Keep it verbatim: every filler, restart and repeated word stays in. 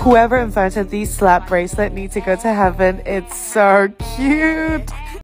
Whoever invented these slap bracelet needs to go to heaven. It's so cute.